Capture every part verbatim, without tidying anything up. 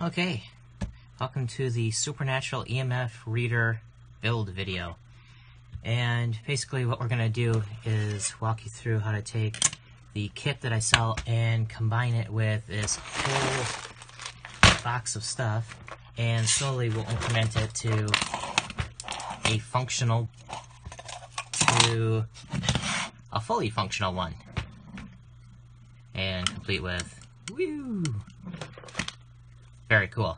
Okay, welcome to the Supernatural E M F Reader build video. And basically what we're going to do is walk you through how to take the kit that I sell and combine it with this whole box of stuff, and slowly we'll increment it to a functional, to a fully functional one. And complete with, woo! Very cool.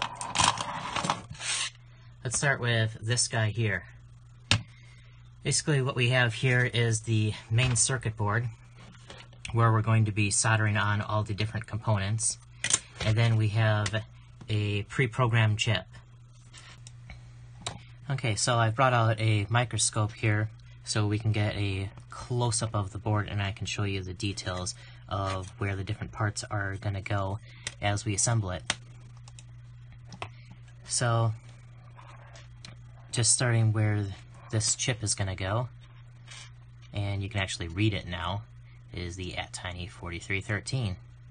Let's start with this guy here. Basically what we have here is the main circuit board where we're going to be soldering on all the different components. And then we have a pre-programmed chip. Okay, so I've brought out a microscope here so we can get a close-up of the board and I can show you the details of where the different parts are going to go as we assemble it. So, just starting where this chip is going to go, and you can actually read it now, is the at tiny forty-three thirteen.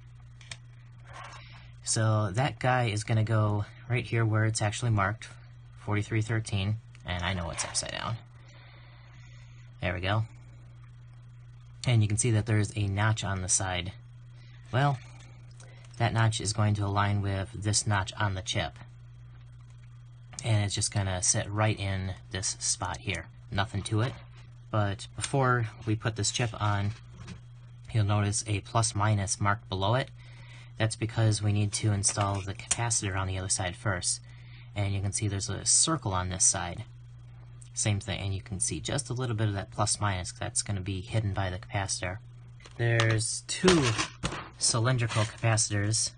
So that guy is going to go right here where it's actually marked, forty-three thirteen, and I know it's upside down. There we go. And you can see that there's a notch on the side. Well, that notch is going to align with this notch on the chip. And it's just going to sit right in this spot here. Nothing to it. But before we put this chip on, you'll notice a plus minus marked below it. That's because we need to install the capacitor on the other side first. And you can see there's a circle on this side. Same thing, and you can see just a little bit of that plus minus. That's going to be hidden by the capacitor. There's two cylindrical capacitors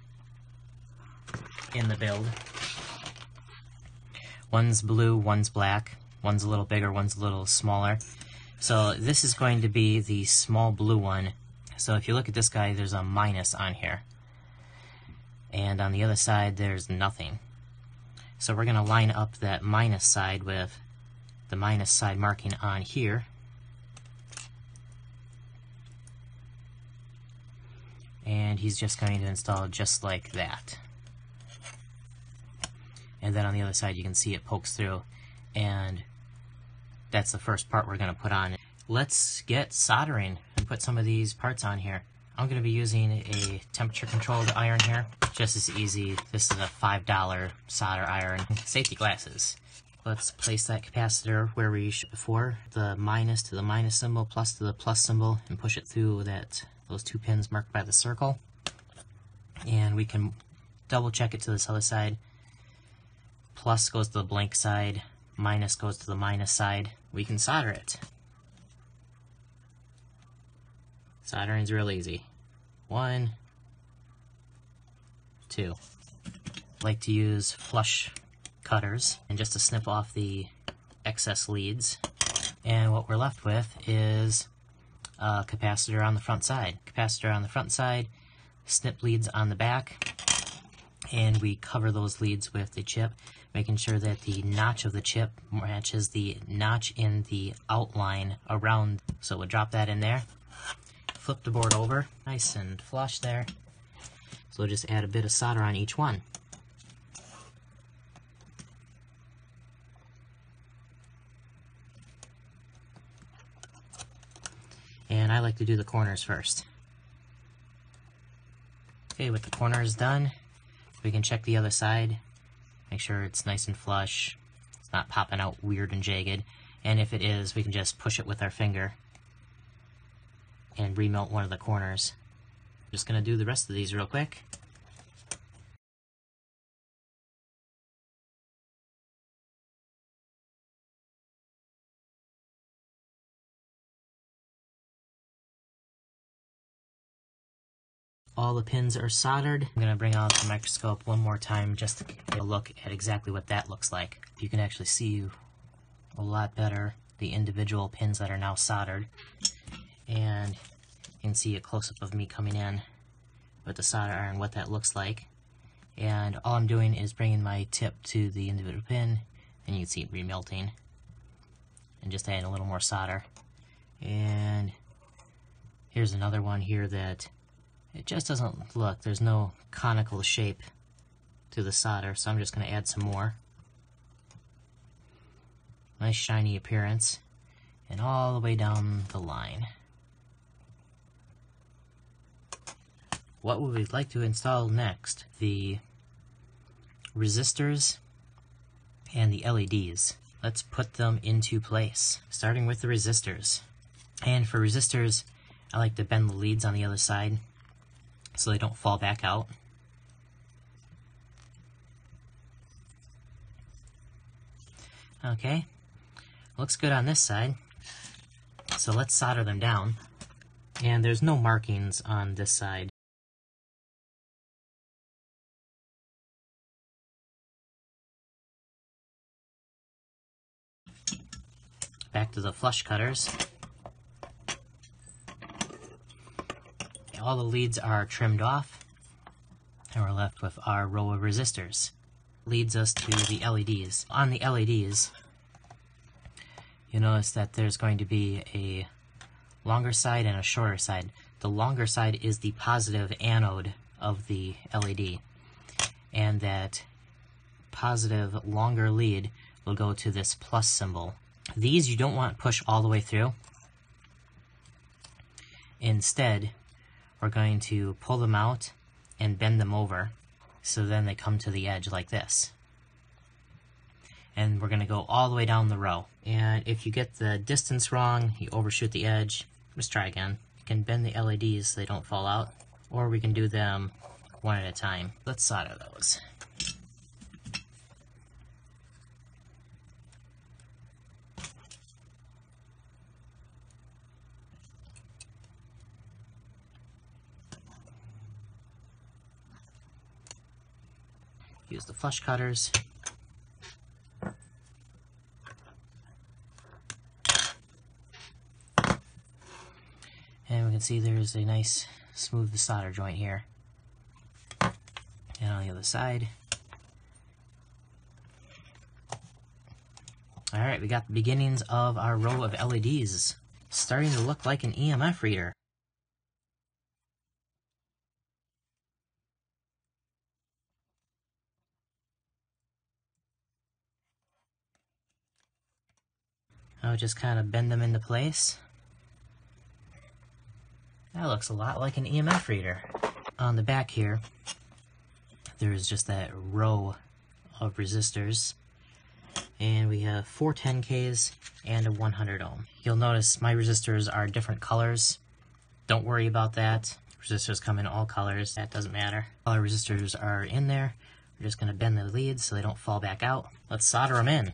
in the build. One's blue, one's black, one's a little bigger, one's a little smaller. So this is going to be the small blue one. So if you look at this guy, there's a minus on here. And on the other side, there's nothing. So we're going to line up that minus side with the minus side marking on here. And he's just going to install just like that. And then on the other side you can see it pokes through, and that's the first part we're going to put on. Let's get soldering and put some of these parts on here. I'm going to be using a temperature controlled iron here, just as easy. This is a five dollar solder iron. Safety glasses. Let's place that capacitor where we showed before, the minus to the minus symbol, plus to the plus symbol, and push it through that those two pins marked by the circle. And we can double check it to this other side. Plus goes to the blank side, minus goes to the minus side. We can solder it. Soldering's real easy. One, two. I like to use flush cutters and just to snip off the excess leads. And what we're left with is a capacitor on the front side. Capacitor on the front side, snip leads on the back, and we cover those leads with the chip, making sure that the notch of the chip matches the notch in the outline around. So we'll drop that in there, flip the board over, nice and flush there. So we'll just add a bit of solder on each one. And I like to do the corners first. Okay, with the corners done, we can check the other side, make sure it's nice and flush, it's not popping out weird and jagged, and if it is, we can just push it with our finger and remelt one of the corners. I'm just going to do the rest of these real quick. All the pins are soldered. I'm going to bring out the microscope one more time just to get a look at exactly what that looks like. You can actually see a lot better the individual pins that are now soldered. And you can see a close-up of me coming in with the solder iron, what that looks like. And all I'm doing is bringing my tip to the individual pin, and you can see it remelting. And just adding a little more solder. And here's another one here that it just doesn't look, there's no conical shape to the solder, so I'm just going to add some more. Nice shiny appearance, and all the way down the line. What would we like to install next? The resistors and the L E Ds. Let's put them into place, starting with the resistors. And for resistors, I like to bend the leads on the other side so they don't fall back out. Okay, looks good on this side. So let's solder them down. And there's no markings on this side. Back to the flush cutters. All the leads are trimmed off, and we're left with our row of resistors. Leads us to the L E Ds. On the L E Ds, you notice that there's going to be a longer side and a shorter side. The longer side is the positive anode of the L E D, and that positive longer lead will go to this plus symbol. These you don't want to push all the way through. Instead, we're going to pull them out and bend them over so then they come to the edge like this. And we're going to go all the way down the row. And if you get the distance wrong, you overshoot the edge, let's try again. You can bend the L E Ds so they don't fall out, or we can do them one at a time. Let's solder those. Use the flush cutters. And we can see there's a nice smooth solder joint here. And on the other side. Alright, we got the beginnings of our row of L E Ds. Starting to look like an E M F reader. I'll just kind of bend them into place. That looks a lot like an E M F reader. On the back here, there's just that row of resistors. And we have four ten Ks and a one hundred ohm. You'll notice my resistors are different colors. Don't worry about that. Resistors come in all colors. That doesn't matter. All our resistors are in there. We're just going to bend the leads so they don't fall back out. Let's solder them in.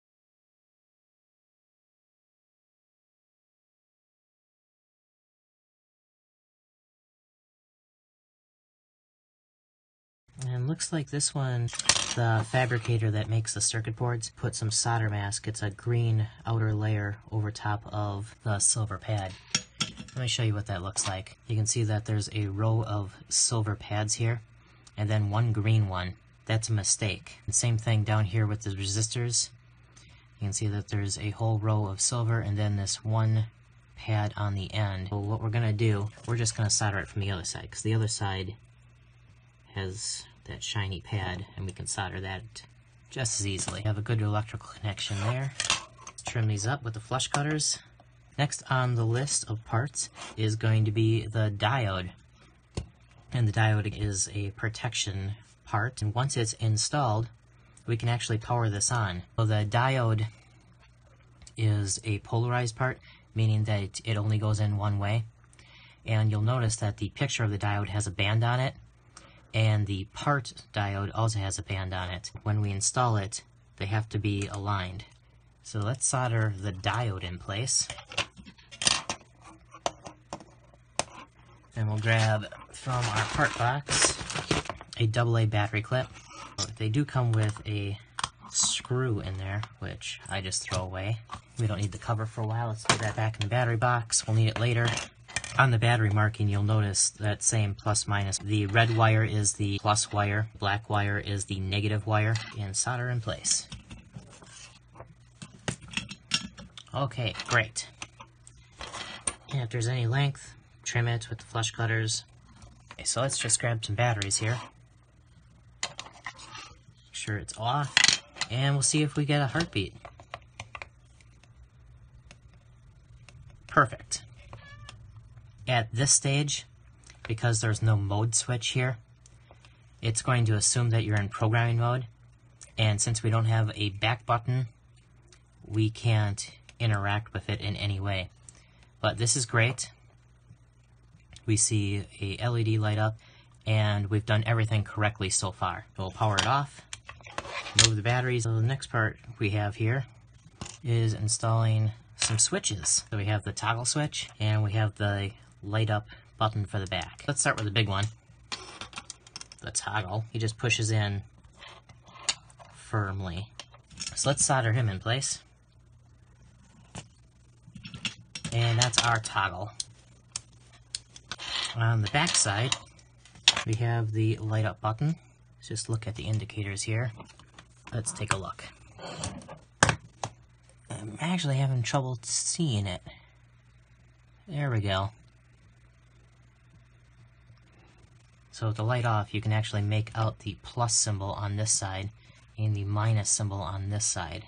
And looks like this one, the fabricator that makes the circuit boards, put some solder mask. It's a green outer layer over top of the silver pad. Let me show you what that looks like. You can see that there's a row of silver pads here, and then one green one. That's a mistake. And same thing down here with the resistors. You can see that there's a whole row of silver, and then this one pad on the end. So what we're going to do, we're just going to solder it from the other side, because the other side has that shiny pad, and we can solder that just as easily. Have a good electrical connection there. Trim these up with the flush cutters. Next on the list of parts is going to be the diode. And the diode is a protection part, and once it's installed, we can actually power this on. So the diode is a polarized part, meaning that it only goes in one way. And you'll notice that the picture of the diode has a band on it, and the part diode also has a band on it. When we install it, they have to be aligned. So let's solder the diode in place. And we'll grab from our part box a double A battery clip. They do come with a screw in there, which I just throw away. We don't need the cover for a while. Let's put that back in the battery box. We'll need it later. On the battery marking, you'll notice that same plus minus. The red wire is the plus wire, black wire is the negative wire, and solder in place. Okay, great. And if there's any length, trim it with the flush cutters. Okay, so let's just grab some batteries here. sure it's off, and we'll see if we get a heartbeat. Perfect. At this stage, because there's no mode switch here, it's going to assume that you're in programming mode, and since we don't have a back button, we can't interact with it in any way. But this is great. We see a L E D light up, and we've done everything correctly so far. We'll power it off, move the batteries. So the next part we have here is installing some switches. So we have the toggle switch, and we have the light up button for the back. Let's start with the big one, the toggle. He just pushes in firmly. So let's solder him in place. And that's our toggle. On the back side, we have the light up button. Let's just look at the indicators here. Let's take a look. I'm actually having trouble seeing it. There we go. So with the light off, you can actually make out the plus symbol on this side and the minus symbol on this side.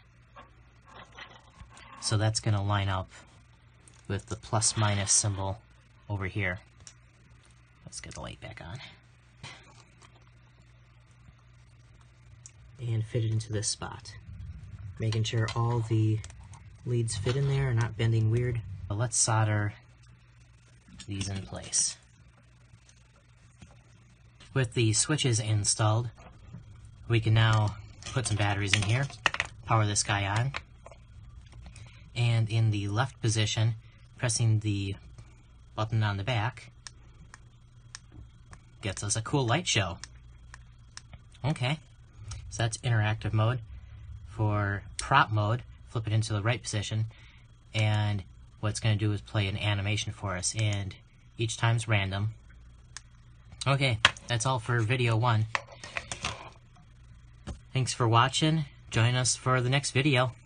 So that's going to line up with the plus minus symbol over here. Let's get the light back on. And fit it into this spot. Making sure all the leads fit in there and not bending weird. But let's solder these in place. With the switches installed, we can now put some batteries in here, power this guy on, and in the left position, pressing the button on the back gets us a cool light show. Okay, so that's interactive mode. For prop mode, flip it into the right position, and what it's going to do is play an animation for us, and each time's random. Okay, that's all for video one. Thanks for watching. Join us for the next video.